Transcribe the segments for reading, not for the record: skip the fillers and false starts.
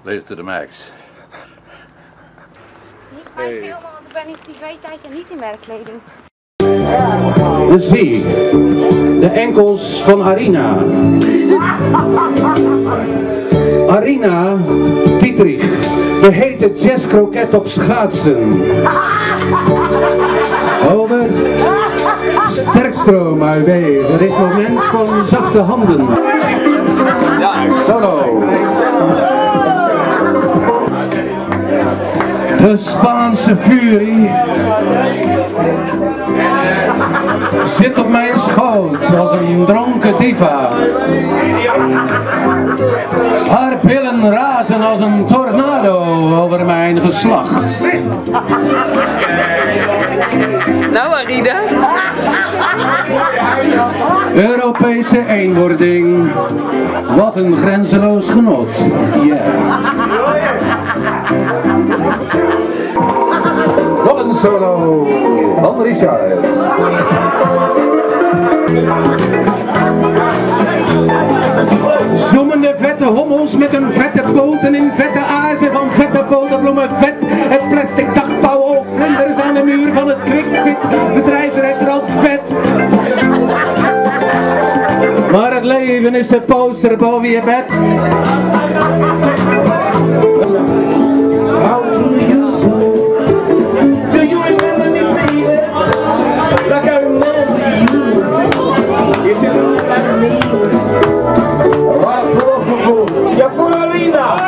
Leef to the max. Niet mij filmen, want ik ben in privé-tijd en niet in werkkleding. De zee. De enkels van Arina. Arina Dietrich. De hete jazzkroket op schaatsen. Over. Sterkstroom uit wegen. Dit moment van zachte handen. Solo. De Spaanse furie zit op mijn schoot als een dronken diva. Haar billen razen als een tornado over mijn geslacht. Nou, Arina. Europese eenwording. Wat een grenzeloos genot. Yeah. Nog een solo van Richard. Zoemende vette hommels met een vette poot en in vette aarzen van vette boterbloemen vet en plastic dagpauw of vlinders aan de muur van het Quick-Fit bedrijfsrestaurant vet. Maar het leven is de poster boven je bed. How do you do? Do you remember me, baby? Like I remember you. If you remember me. You're full of Arina.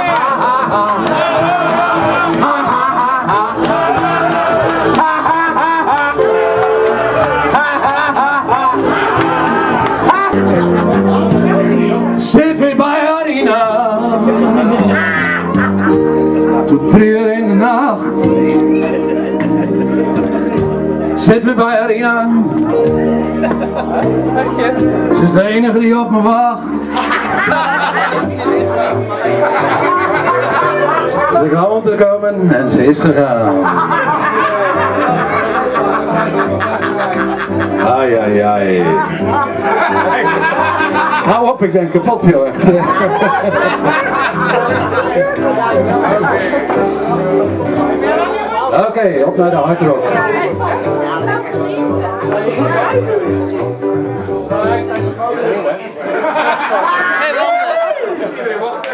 Zit weer bij Arina. Tot 3 uur in de nacht. Zit weer bij Arina. Ze is de enige die op me wacht. Ze kwam om te komen en ze is gegaan. Ai, ai, ai. Hou op, ik ben kapot, joh, echt. Oké, op naar de hardrock. Hey,